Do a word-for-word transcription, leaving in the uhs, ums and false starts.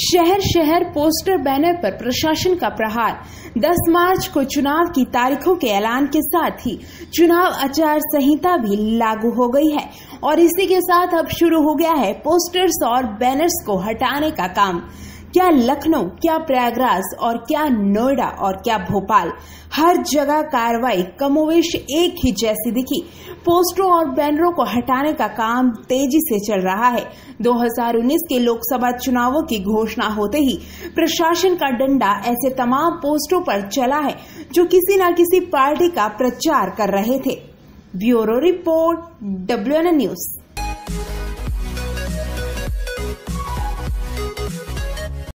शहर शहर poster banner पर प्रशासन का प्रहार। दस मार्च को चुनाव की तारीखों के ऐलान के साथ ही चुनाव आचार संहिता भी लागू हो गई है और इसी के साथ अब शुरू हो गया है पोस्टर्स और बैनर्स को हटाने का काम। क्या लखनऊ, क्या प्रयागराज और क्या नोएडा और क्या भोपाल, हर जगह कार्रवाई कमोवेश एक ही जैसी दिखी। पोस्टरों और बैनरों को हटाने का काम तेजी से चल रहा है। दो हज़ार उन्नीस के लोकसभा चुनावों की घोषणा होते ही प्रशासन का डंडा ऐसे तमाम पोस्टरों पर चला है जो किसी न किसी पार्टी का प्रचार कर रहे थे। Bureau report, W N N news.